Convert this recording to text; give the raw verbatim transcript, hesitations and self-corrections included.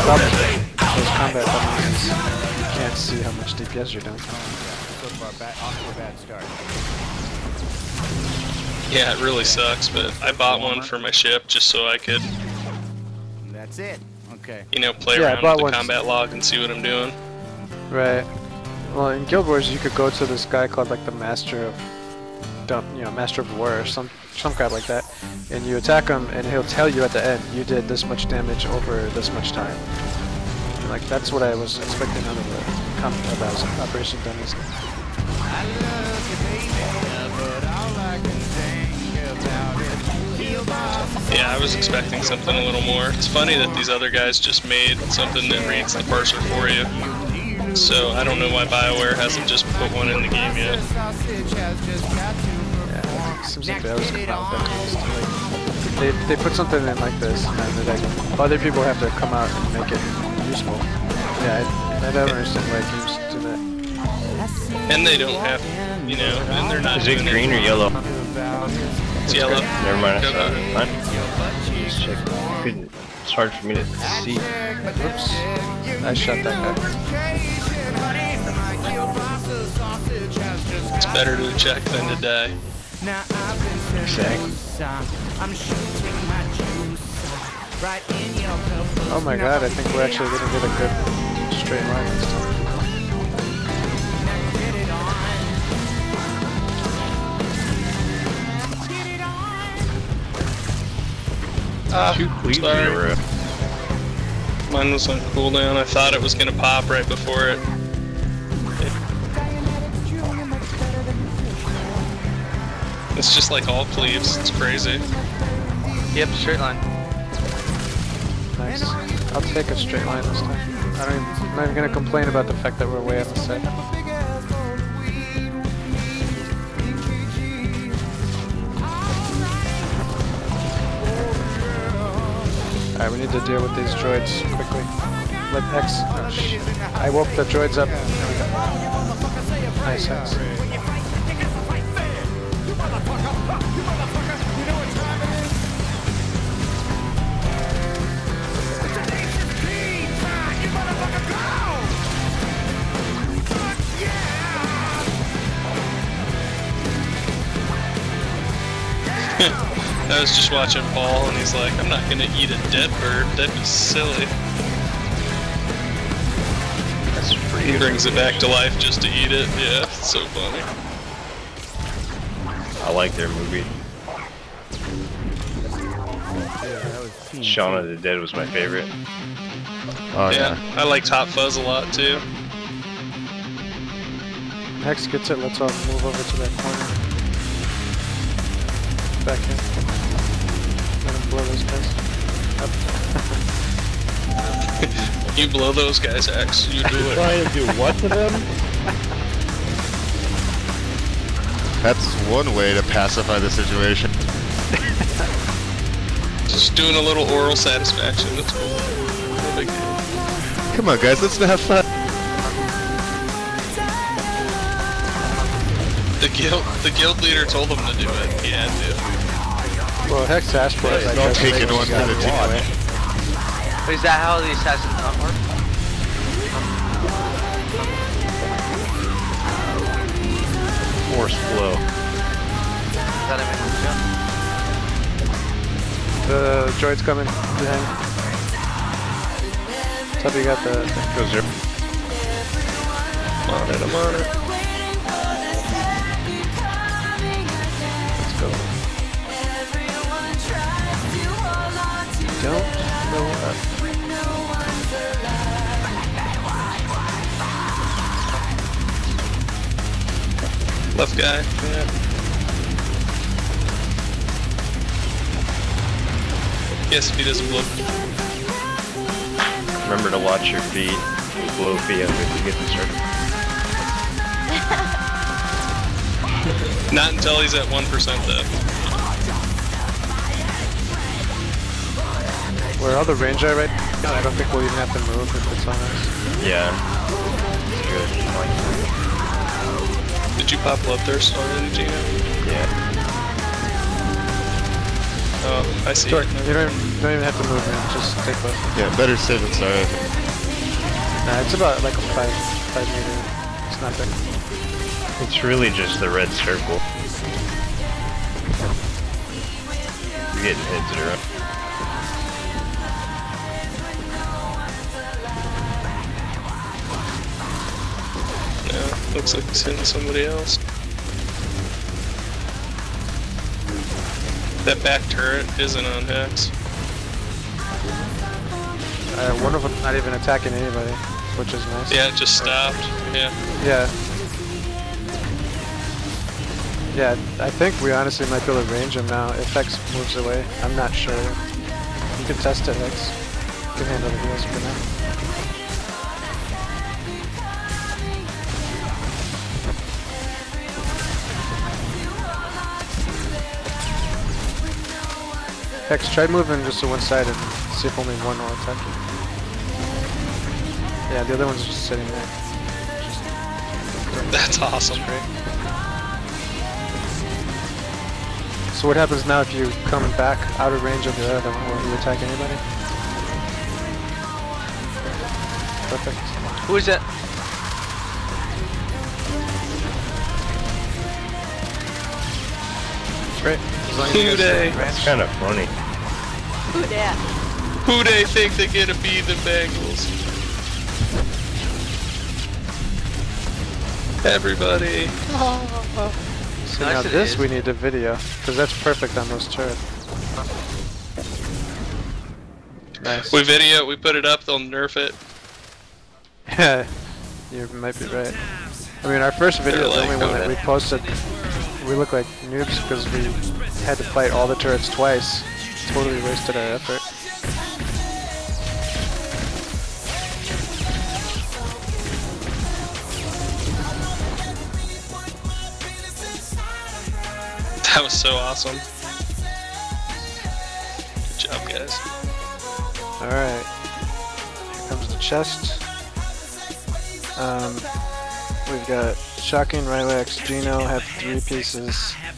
problem with those combat buttons is you can't see how much D P S you're doing. Yeah, it really sucks, but I bought one for my ship just so I could, That's it. Okay. you know, play Yeah, I around bought with the one. combat log and see what I'm doing. Right. Well, in Guild Wars, you could go to this guy called like the Master of, don't you know, Master of War or some some crap like that, and you attack him, and he'll tell you at the end you did this much damage over this much time. And, like that's what I was expecting out of the combat about Operation Dummies. Yeah, I was expecting something a little more. It's funny that these other guys just made something that reads the parser for you. So I don't know why BioWare hasn't just put one in the game yet. Yeah, it seems like they always come out with that kind of stuff. Like, they, they put something in like this, and then like, other people have to come out and make it useful. Yeah, I, I don't understand why games do that. And they don't have, you know, and they're not Is it doing green or yellow? It's yellow. Never mind, I Go saw back. it. Fine. Just check. Couldn't. It's hard for me to see. Oops. I shot that guy. It's better to check than to die. Exactly. Oh my god, I think we're actually gonna get a good straight line this time. Ah, Two cleaves in a sorry. row. Mine was on cooldown. I thought it was gonna pop right before it. It's just like all cleaves. It's crazy. Yep, straight line. Nice. I'll take a straight line this time. I don't even, I'm not even gonna complain about the fact that we're way on the side. Alright, we need to deal with these droids quickly. Let X. Oh, shit. I woke the droids up. There we go. Nice, X. I was just watching Paul and he's like, I'm not gonna eat a dead bird, that'd be silly. That's pretty He good. brings it back to life just to eat it. Yeah, it's so funny. I like their movie. Shaun of the Dead was my favorite. Oh Yeah, yeah. I liked Hot Fuzz a lot too. Hex gets it, let's all move over to that corner. Back in. Let him blow those guys up. You blow those guys, X. You do it. Trying to do what to them? That's one way to pacify the situation. Just doing a little oral satisfaction. That's cool. No big deal. Come on, guys, let's have fun. The guild, the guild leader told him to do it. He had to. Well, Hex asked for it. I Don't guess take they it one just for got the it team. anyway. Wait, is that how the assassin hunt works? Force flow. Is that a The droid's coming behind. Top, you got the thing. Goes there. I'm on it, I'm on it. Let's go. Don't blow up. Left guy. Yeah. Yes, if he doesn't blow. Remember to watch your feet. You blow feet up if you get disturbed. Not until he's at one percent though. Where all the range are right now, I don't think we'll even have to move if it's on us. Yeah. It's good. I like Did you pop Bloodthirst already, Gina? it. Yeah. Oh, Oh, I see. You don't, even- don't even have to move, man. Just take both. Yeah, better safe than sorry. Nah, it's about like a five, five meter. It's not big. It's really just the red circle. You're getting hit, Zero. No, looks like he's hitting somebody else. That back turret isn't on Hex. Uh, one of them's not even attacking anybody, which is nice. Yeah, it just stopped. Yeah. Yeah. Yeah, I think we honestly might be able to range him now if Hex moves away. I'm not sure. You can test it, Hex. You can handle the heals for now. Hex, try moving just to one side and see if only one will attack you. Yeah, the other one's just sitting there. Just That's awesome. great. So what happens now if you come back out of range of the other one? Will you attack anybody? Perfect. Who is that? Great. As long as you Who guys they? stay That's range. kind of funny. Who they think they get to be the Bengals? Everybody. So Nice now it this is. we need a video, because that's perfect on those turrets. Nice. We video, we put it up, they'll nerf it. Yeah, you might be right. I mean, our first video, They're the only like, one that we posted, we look like noobs because we had to fight all the turrets twice. Totally wasted our effort. That was so awesome. Good job, guys. Alright. Here comes the chest. Um, we've got Shocking, Rylex, Geno have three pieces.